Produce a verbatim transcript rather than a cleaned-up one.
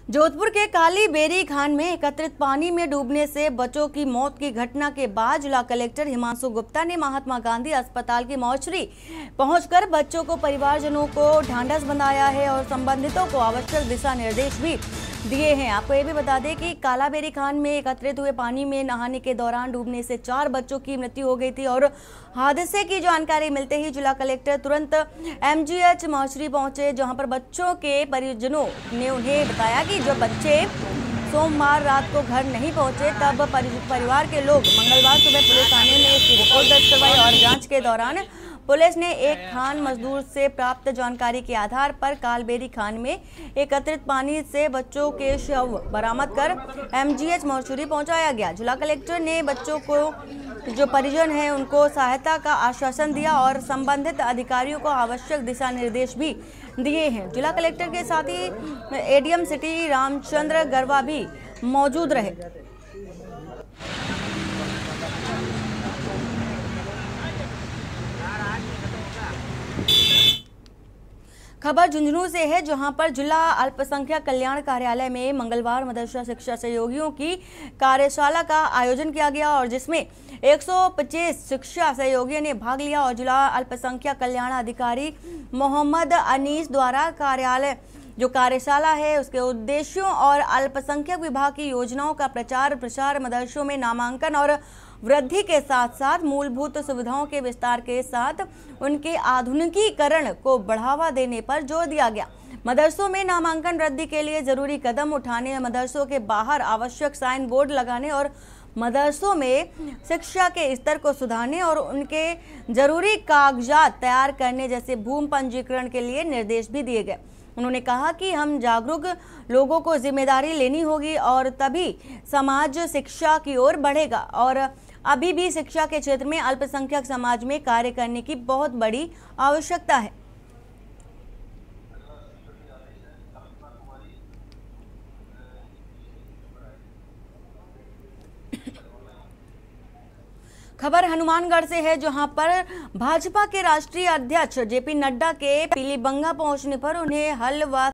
जोधपुर के काली बेरी खान में एकत्रित पानी में डूबने से बच्चों की मौत की घटना के बाद जिला कलेक्टर हिमांशु गुप्ता ने महात्मा गांधी अस्पताल की मॉर्चरी पहुंचकर बच्चों को परिवारजनों को ढांढस बंधाया है और संबंधितों को आवश्यक दिशा निर्देश भी दिए हैं। आपको ये भी बता दें कि कालाबेरी खान में एकत्रित हुए पानी में नहाने के दौरान डूबने से चार बच्चों की मृत्यु हो गई थी और हादसे की जानकारी मिलते ही जिला कलेक्टर तुरंत एमजीएच मॉर्चरी पहुंचे, जहां पर बच्चों के परिजनों ने उन्हें बताया कि जब बच्चे सोमवार रात को घर नहीं पहुंचे तब परिवार के लोग मंगलवार सुबह पुलिस थाने में इसकी रिपोर्ट दर्ज करवाई और जांच के दौरान पुलिस ने एक खान मजदूर से प्राप्त जानकारी के आधार पर कालबेरी खान में एकत्रित पानी से बच्चों के शव बरामद कर एमजीएच मॉर्चरी पहुंचाया गया। जिला कलेक्टर ने बच्चों को जो परिजन हैं उनको सहायता का आश्वासन दिया और संबंधित अधिकारियों को आवश्यक दिशा निर्देश भी दिए हैं। जिला कलेक्टर के साथ ही एडीएम सिटी रामचंद्र गरवा भी मौजूद रहे। खबर झुंझुनू से है, जहां पर जिला अल्पसंख्यक कल्याण कार्यालय में मंगलवार मदरसा शिक्षा सहयोगियों की कार्यशाला का आयोजन किया गया और जिसमें एक सौ पच्चीस शिक्षा सहयोगियों ने भाग लिया और जिला अल्पसंख्यक कल्याण अधिकारी मोहम्मद अनीस द्वारा कार्यालय जो कार्यशाला है उसके उद्देश्यों और अल्पसंख्यक विभाग की योजनाओं का प्रचार प्रसार, मदरसों में नामांकन और वृद्धि के साथ साथ मूलभूत सुविधाओं के विस्तार के साथ उनके आधुनिकीकरण को बढ़ावा देने पर जोर दिया गया। मदरसों में नामांकन वृद्धि के लिए जरूरी कदम उठाने, मदरसों के बाहर आवश्यक साइन बोर्ड लगाने और मदरसों में शिक्षा के स्तर को सुधारने और उनके जरूरी कागजात तैयार करने जैसे भूमि पंजीकरण के लिए निर्देश भी दिए गए। उन्होंने कहा कि हम जागरूक लोगों को जिम्मेदारी लेनी होगी और तभी समाज शिक्षा की ओर बढ़ेगा और अभी भी शिक्षा के क्षेत्र में अल्पसंख्यक समाज में कार्य करने की बहुत बड़ी आवश्यकता है। खबर हनुमानगढ़ से है, जहां पर भाजपा के राष्ट्रीय अध्यक्ष जेपी नड्डा के पीलीबंगा पहुंचने पर उन्हें हल व